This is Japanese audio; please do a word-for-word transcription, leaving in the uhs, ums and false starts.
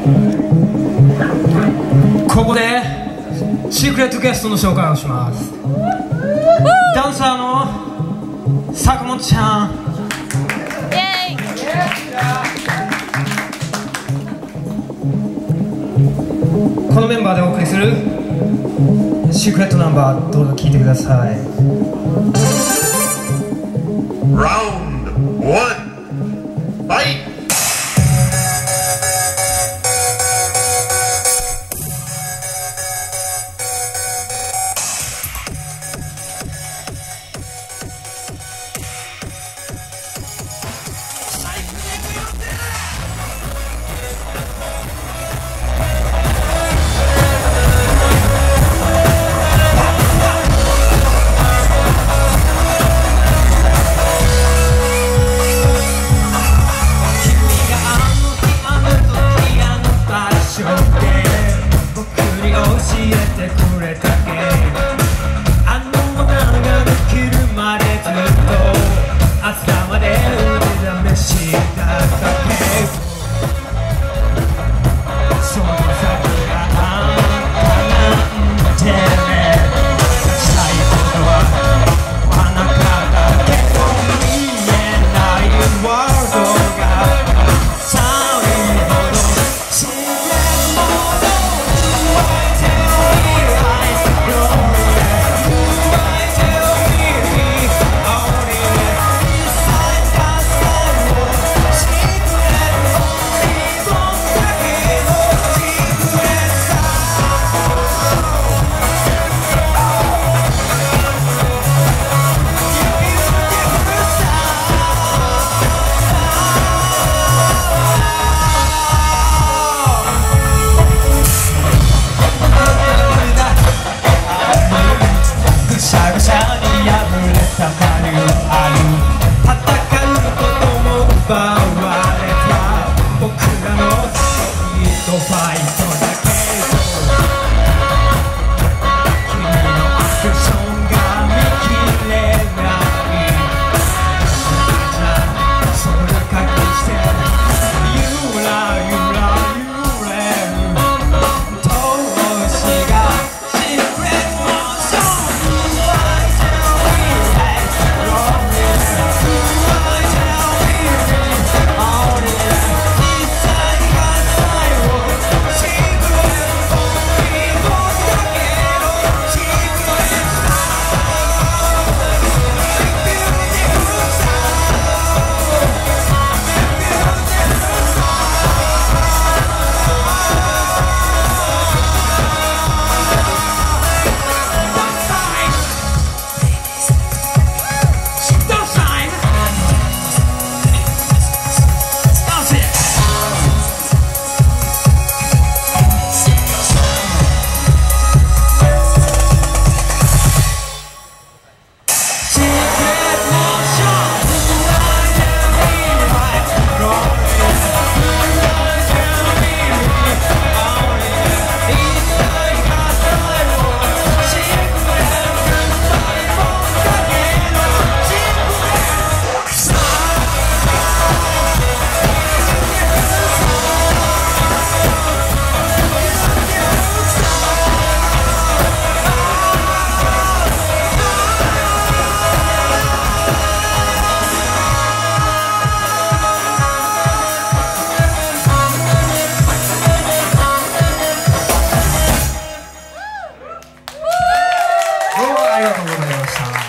ここでシークレットゲストの紹介をします。ダンサーの坂本ちゃん。イエーイ。このメンバーでお送りするシークレットナンバー、どうぞ聴いてください。 ラウンドワン、ファイト。 ありがとうございました。